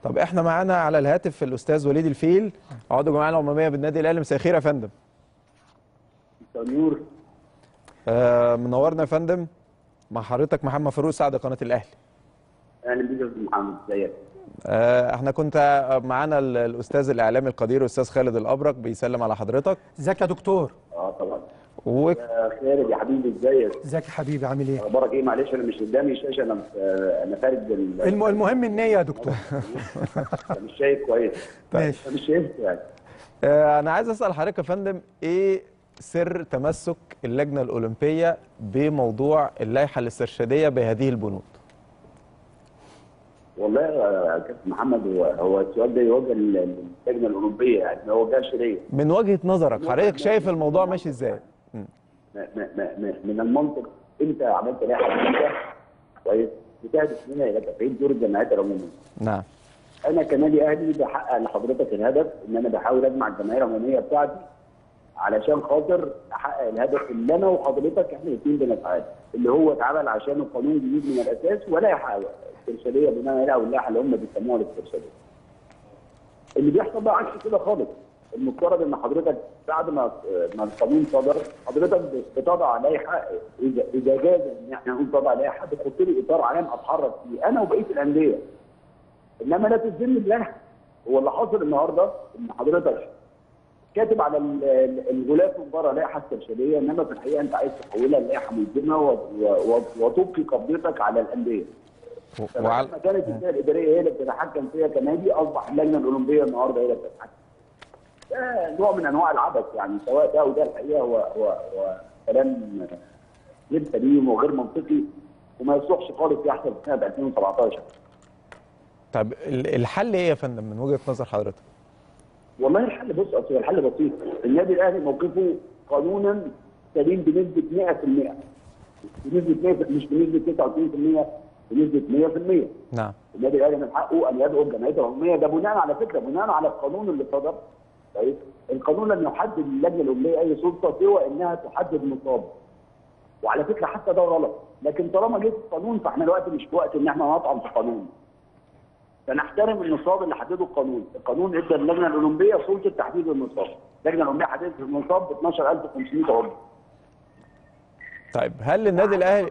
طب احنا معانا على الهاتف الاستاذ وليد الفيل، عضو الجمعيه العموميه بالنادي الاهلي. مساء الخير يا فندم. نور. منورنا يا فندم. مع حضرتك محمد فاروق سعد قناه الاهلي. اهلا بيك يا استاذ محمد، ازيك؟ احنا كنت معانا الاستاذ الاعلامي القدير الاستاذ خالد الابرك بيسلم على حضرتك. ازيك يا دكتور؟ طبعا. يا خالد يا حبيبي، ازيك؟ ازيك يا حبيبي، عامل ايه؟ اخبارك ايه؟ معلش انا مش قدامي الشاشه، انا خارج المهم النيه يا دكتور. مش شايف كويس. ماشي. مش شايف يعني. انا عايز اسال حضرتك يا فندم، ايه سر تمسك اللجنه الاولمبيه بموضوع اللائحه الاسترشاديه بهذه البنود؟ والله يا كابتن محمد، هو السؤال ده يوجه للجنه الاولمبيه، يعني ما يوجهش ليا. من وجهه نظرك حضرتك شايف الموضوع ماشي ازاي؟ من المنطق، انت عملت لائحه جديده كويس بتهدف منها الى تفعيل دور الجمعيات العموميه. نعم. انا كنادي اهلي بحقق لحضرتك الهدف ان انا بحاول اجمع الجمعيه العموميه بتاعتي علشان خاطر احقق الهدف اللي انا وحضرتك احنا الاثنين بنسعى له، اللي هو اتعمل عشان القانون الجديد من الاساس ولائحه استرشاديه بناء عليها، واللائحه اللي هم بيسموها الاسترشاديه. اللي بيحصل بقى عكس كده خالص. المفترض ان حضرتك بعد ما القانون صدر حضرتك بتضع لائحه، اذا جاز ان احنا نقول تضع لائحه بتحط لي اطار عام اتحرك فيه انا وبقيه الانديه. انما لا تلزمني بلائحه. هو اللي حاصل النهارده ان حضرتك كاتب على الغلاف من بره لائحه استرشاديه، انما في الحقيقه انت عايز تحولها للائحه ملزمه وتبقي قبضتك على الانديه. وعلى ما كانت الجهه الاداريه هي اللي بتتحكم فيها كنادي، اصبح اللجنه الاولمبيه النهارده هي اللي بتتحكم. ده نوع من انواع العبث، يعني سواء ده وده الحقيقه هو كلام غير سليم وغير منطقي وما يصلحش خالص يحصل في سنه 2017. طب الحل ايه يا فندم من وجهه نظر حضرتك؟ والله الحل، بص، اصل الحل بسيط. النادي الاهلي موقفه قانونا سليم بنسبه 100%. بنسبه 100، مش بنسبه 99%، بنسبه 100%. نعم. النادي الاهلي من حقه ان يدعو الجمعيات العموميه، ده بناء على فكره، بناء على القانون اللي صدر. طيب القانون لم يحدد للجنه الاولمبيه اي سلطه سوى انها تحدد نصاب. وعلى فكره حتى ده غلط، لكن طالما جه القانون فاحنا دلوقتي مش في وقت ان احنا نطعن في القانون. فنحترم النصاب اللي حدده القانون. القانون ادى للجنه الاولمبيه سلطه تحديد النصاب. اللجنه الاولمبيه حددت النصاب ب 12500 عضو. طيب هل النادي الاهلي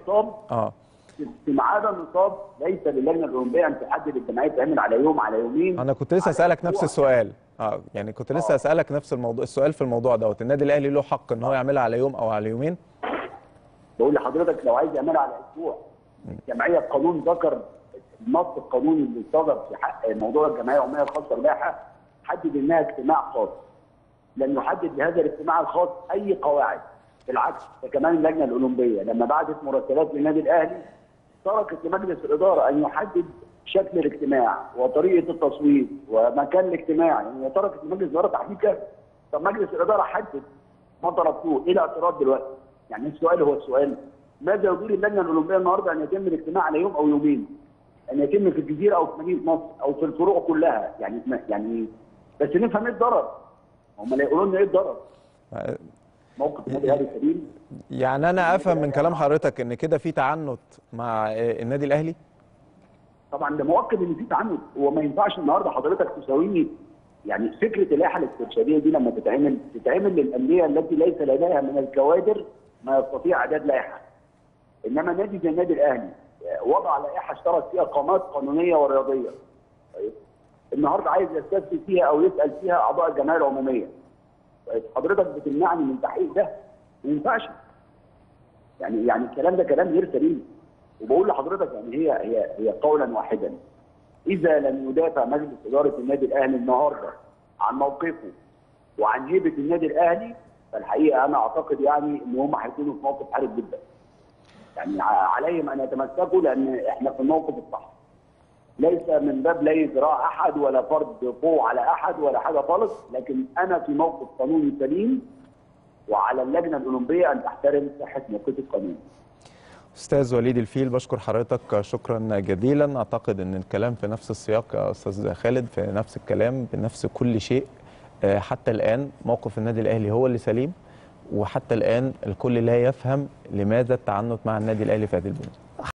في ميعاد النصاب ليس للجنه الاولمبيه ان تحدد الجمعيه تعمل على يوم، على يومين؟ انا كنت لسه اسالك نفس السؤال. يعني كنت لسه اسالك نفس الموضوع، السؤال في الموضوع دوت. النادي الاهلي له حق ان هو يعملها على يوم او على يومين؟ بقول لحضرتك لو عايز يعملها على اسبوع، الجمعيه القانون ذكر النص القانوني اللي صدر في حق موضوع الجمعيه العموميه الخاصه باللائحه، حدد انها اجتماع خاص. لم يحدد لهذا الاجتماع الخاص اي قواعد. بالعكس، ده كمان اللجنه الاولمبيه لما بعتت مراسلات للنادي الاهلي تركت لمجلس الاداره ان يحدد شكل الاجتماع وطريقه التصويت ومكان الاجتماع، يعني تركت لمجلس الاداره تحديدا. طب مجلس الاداره حدد ما طلبتوه، ايه الاعتراض دلوقتي؟ يعني السؤال هو السؤال، ماذا يدير اللجنه الاولمبيه النهارده ان يتم الاجتماع على يوم او يومين؟ ان يتم في الجزيره او في مدينه نصر او في الفروع كلها، يعني بس نفهم ايه الضرر؟ هم لا يقولوا لنا ايه الضرر؟ موقف النادي الاهلي سليم. يعني انا افهم من كلام حضرتك ان كده في تعنت مع النادي الاهلي؟ طبعا ده مؤكد ان في تعنت، وما ينفعش النهارده حضرتك تساويني. يعني فكره اللائحه الاسترشاديه دي لما تتعمل للانديه التي ليس لديها من الكوادر ما يستطيع اعداد لائحه. انما نادي زي النادي الاهلي وضع لائحه اشترط فيها قامات قانونيه ورياضيه. طيب النهارده عايز يستفسر فيها او يسال فيها اعضاء الجمعيه العموميه. طيب حضرتك بتمنعني من تحقيق ده؟ ما ينفعش. يعني الكلام ده كلام غير سليم. وبقول لحضرتك يعني هي قولا واحدا، اذا لم يدافع مجلس اداره النادي الاهلي النهارده عن موقفه وعن هيبه النادي الاهلي، فالحقيقه انا اعتقد يعني ان هم هيكونوا في موقف حرج جدا. يعني عليهم ان يتمسكوا، لان احنا في الموقف الصح. ليس من باب لا ذراع احد ولا فرض قوه على احد ولا حاجه خالص، لكن انا في موقف قانوني سليم، وعلى اللجنه الاولمبيه ان تحترم صحه موقف القانون. استاذ وليد الفيل، بشكر حضرتك شكرا جزيلا. اعتقد ان الكلام في نفس السياق يا استاذ خالد، في نفس الكلام بنفس كل شيء. حتى الان موقف النادي الاهلي هو اللي سليم، وحتى الان الكل لا يفهم لماذا التعنت مع النادي الاهلي في هذه البنود.